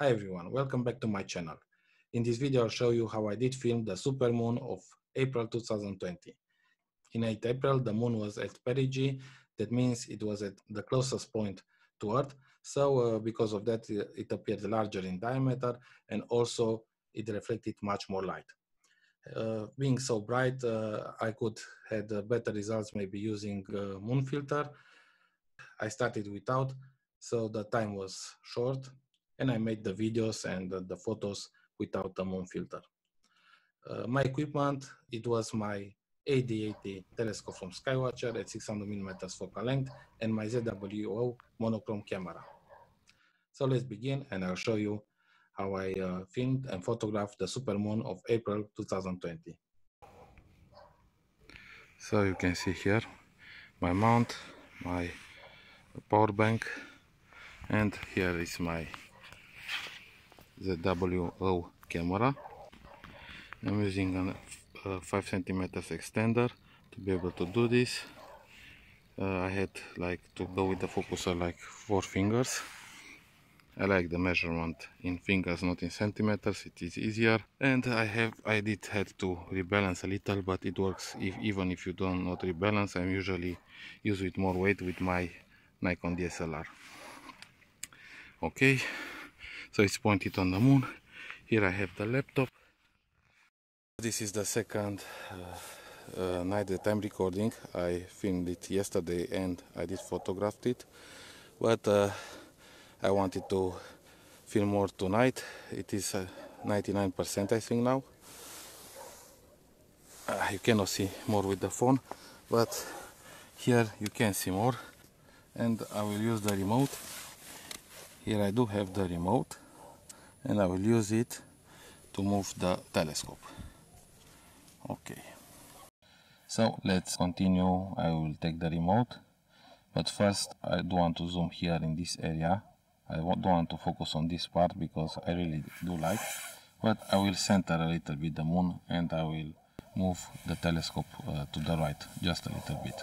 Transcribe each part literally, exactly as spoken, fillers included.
Hi everyone, welcome back to my channel. In this video I'll show you how I did film the supermoon of April two thousand twenty. In eighth April the moon was at perigee, that means it was at the closest point to Earth, so uh, because of that it appeared larger in diameter and also it reflected much more light. Uh, being so bright, uh, I could had uh, better results maybe using uh, moon filter. I started without, so the time was short, and I made the videos and the, the photos without the moon filter. Uh, my equipment, it was my A D eighty telescope from Skywatcher at six hundred millimeters focal length and my Z W O monochrome camera. So let's begin and I'll show you how I uh, filmed and photographed the supermoon of April two thousand twenty. So you can see here my mount, my power bank, and here is my Z W O camera. I'm using a, a five centimeters extender to be able to do this. Uh, I had like to go with the focuser like four fingers. I like the measurement in fingers, not in centimeters. It is easier, and I have I did had to rebalance a little, but it works if, even if you do not rebalance. I'm usually use with more weight with my Nikon D S L R. Okay, so it's pointed on the moon. Here I have the laptop. This is the second uh, uh, night that I'm recording. I filmed it yesterday and I did photograph it, but uh, I wanted to film more tonight. It is ninety-nine percent uh, I think now. Uh, you cannot see more with the phone, but here you can see more, and I will use the remote. Here I do have the remote and I will use it to move the telescope. Okay, so let's continue. I will take the remote, but first I do want to zoom here in this area. I don't want to focus on this part because I really do like, but I will center a little bit the moon and I will move the telescope uh, to the right just a little bit.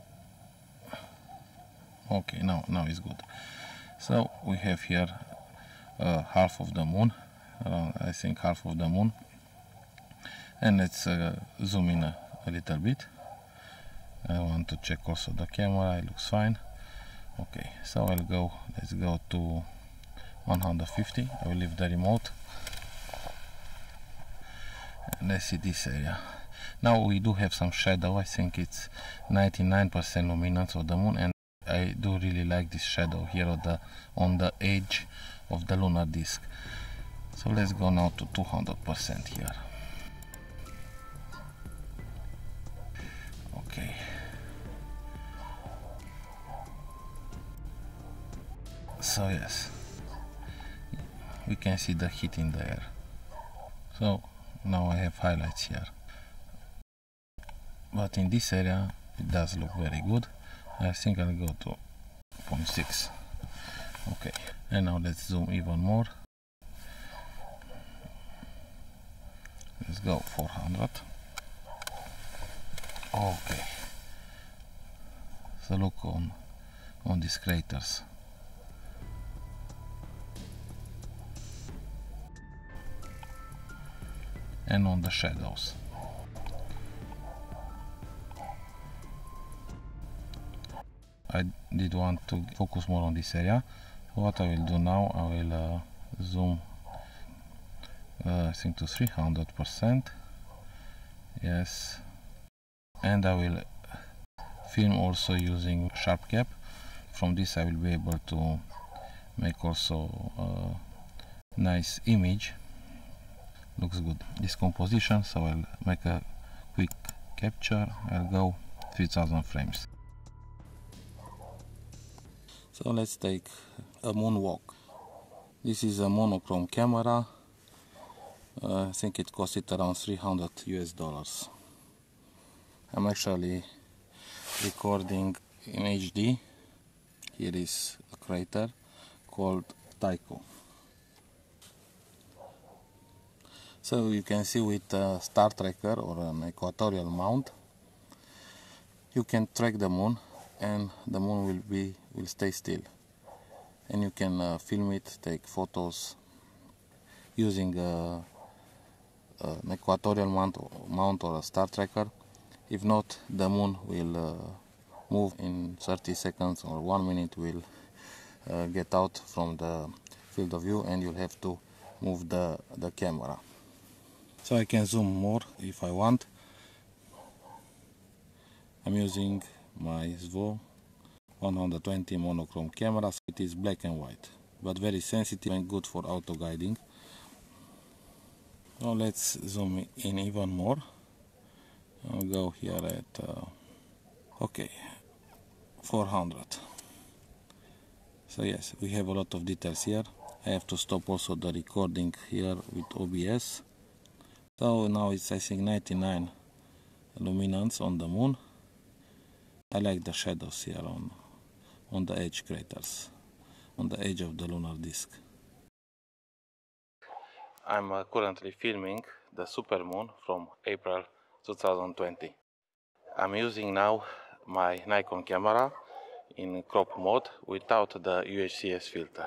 Okay, now now it's good. So we have here uh, half of the moon, around, I think half of the moon, and let's uh, zoom in a, a little bit. I want to check also the camera. It looks fine. Okay, so I'll go, let's go to one hundred fifty. I will leave the remote and let's see this area. Now we do have some shadow. I think it's ninety-nine percent luminance of the moon, and I do really like this shadow here on the on the edge of the lunar disk. So let's go now to two hundred percent here. Okay. So yes, we can see the heat in the air. So now I have highlights here, but in this area it does look very good. I think I'll go to zero point six. Okay, and now let's zoom even more. Let's go four hundred. Okay, so look on on these craters. And on the shadows. I did want to focus more on this area. What I will do now, I will uh, zoom uh, I think to three hundred percent. Yes, and I will film also using sharp cap. From this I will be able to make also a nice image. Looks good, this composition. So I'll make a quick capture. I'll go three thousand frames. So let's take a moonwalk. This is a monochrome camera. uh, I think it cost it around three hundred U S dollars. I'm actually recording in H D. Here is a crater called Tycho. So you can see with a star tracker or an equatorial mount, you can track the moon, and the moon will be will stay still, and you can uh, film it, take photos, using a, an equatorial mount, mount or a star tracker. If not, the moon will uh, move in thirty seconds or one minute, will uh, get out from the field of view, and you'll have to move the, the camera. So I can zoom more if I want. I'm using my S V O one twenty monochrome camera, so it is black and white, but very sensitive and good for auto guiding. Now let's zoom in even more. I'll go here at uh, okay, four hundred. So yes, we have a lot of details here. I have to stop also the recording here with O B S. So now it's, I think, ninety-nine luminance on the moon. I like the shadows here on on the edge craters, on the edge of the lunar disk. I'm uh, currently filming the supermoon from April two thousand twenty. I'm using now my Nikon camera in crop mode without the U H C S filter.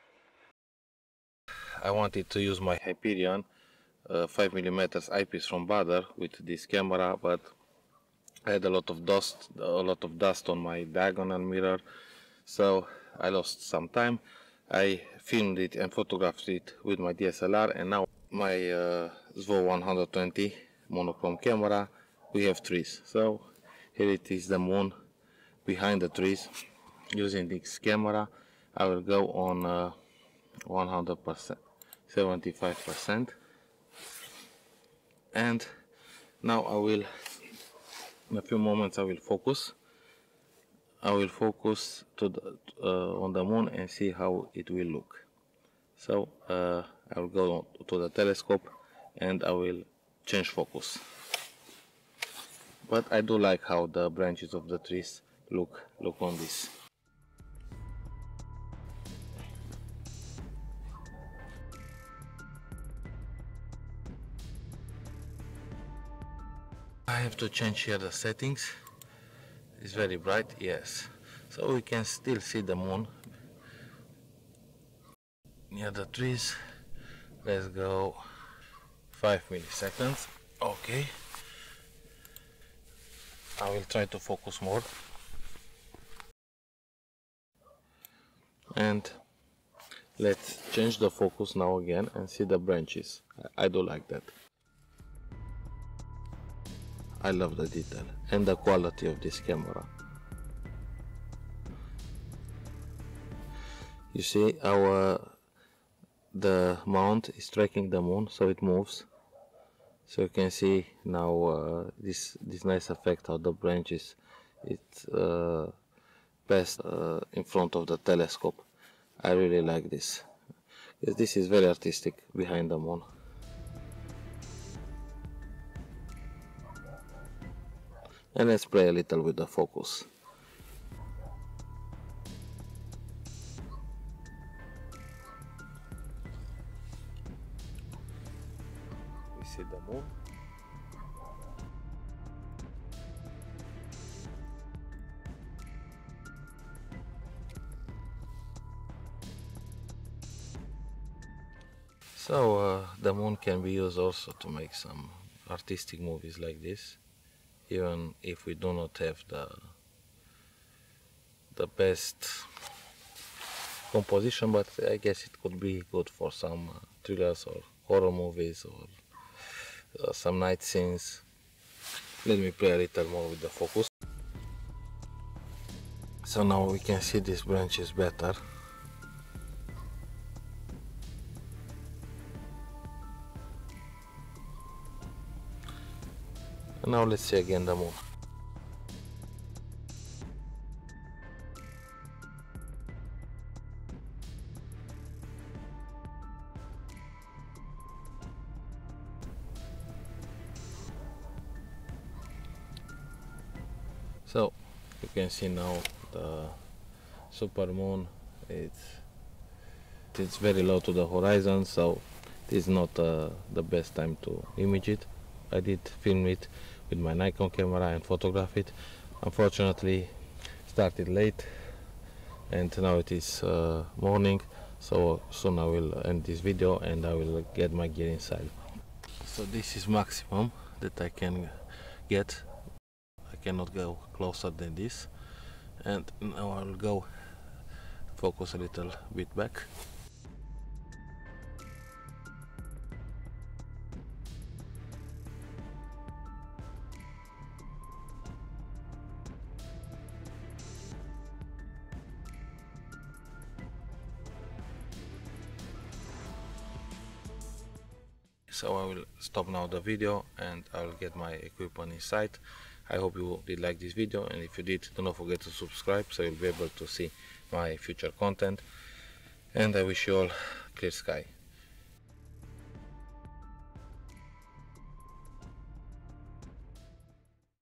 I wanted to use my Hyperion uh, five millimeter eyepiece from Baader with this camera, but I had a lot of dust, a lot of dust on my diagonal mirror, so I lost some time. I filmed it and photographed it with my D S L R, and now my uh, S V O one twenty monochrome camera, we have trees. So here it is, the moon behind the trees. Using this camera, I will go on uh, one hundred percent, seventy-five percent, and now I will, in a few moments, I will focus. I will focus to the, uh, on the moon and see how it will look. So uh, I will go to the telescope and I will change focus. But I do like how the branches of the trees look look on this. I have to change here the settings. It's very bright, yes. So we can still see the moon near the trees. Let's go five milliseconds. Okay. I will try to focus more. And let's change the focus now again and see the branches. I, I do like that. I love the detail and the quality of this camera. You see our the mount is tracking the moon, so it moves. So you can see now uh, this this nice effect how the branches it uh, passed uh, in front of the telescope. I really like this. Yes, this is very artistic behind the moon. And let's play a little with the focus. We see the moon. So uh, the moon can be used also to make some artistic movies like this. Even if we do not have the the best composition, but I guess it could be good for some uh, thrillers or horror movies or uh, some night scenes. Let me play a little more with the focus. So now we can see these branches better. And now let's see again the moon. So you can see now the supermoon. It's it's very low to the horizon, so it is not uh, the best time to image it. I did film it with my Nikon camera and photograph it. Unfortunately, started late, and now it is uh, morning, So soon I will end this video and I will get my gear inside. So this is maximum that I can get. I cannot go closer than this. And now I will go focus a little bit back. So I will stop now the video and I will get my equipment inside. I hope you did like this video, and if you did, do not forget to subscribe so you'll be able to see my future content, and I wish you all clear sky.